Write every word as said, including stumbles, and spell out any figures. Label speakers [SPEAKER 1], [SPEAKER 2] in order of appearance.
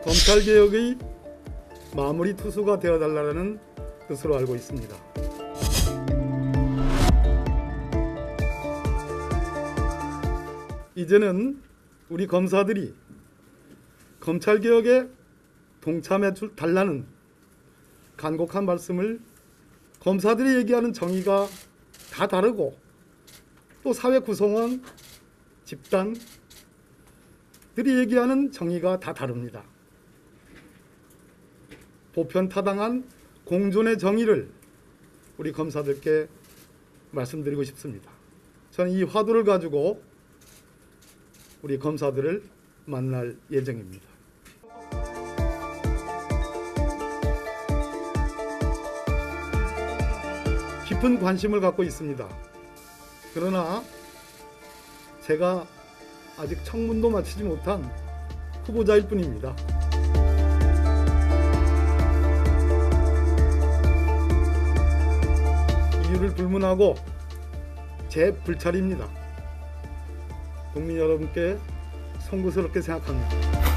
[SPEAKER 1] 검찰개혁의 마무리 투수가 되어달라는 뜻으로 알고 있습니다. 이제는 우리 검사들이 검찰개혁에 동참해 줄 달라는 간곡한 말씀을, 검사들이 얘기하는 정의가 다 다르고 또 사회 구성원, 집단들이 얘기하는 정의가 다 다릅니다. 보편타당한 공존의 정의를 우리 검사들께 말씀드리고 싶습니다. 저는 이 화두를 가지고 우리 검사들을 만날 예정입니다. 깊은 관심을 갖고 있습니다. 그러나 제가 아직 청문도 마치지 못한 후보자일 뿐입니다. 이유를 불문하고 제 불찰입니다. 국민 여러분께 송구스럽게 생각합니다.